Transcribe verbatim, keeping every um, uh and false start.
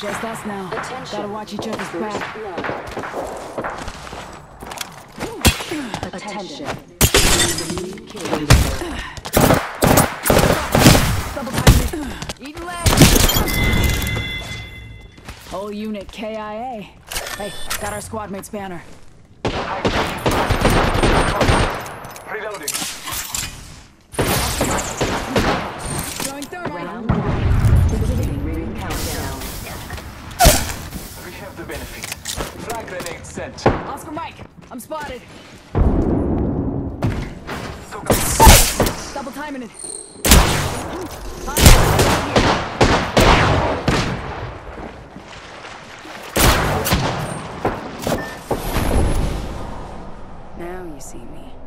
Just us now. Attention. Gotta watch each other's First back. blood. Attention. Killing. Double time. Eating leg. Whole unit K I A. Hey, got our squad mate's banner. Reloading. Throwing thermite. Round one. Beginning ring countdown. We have the benefit. Frag grenade sent. Oscar Mike, I'm spotted. Double timing it. Now you see me.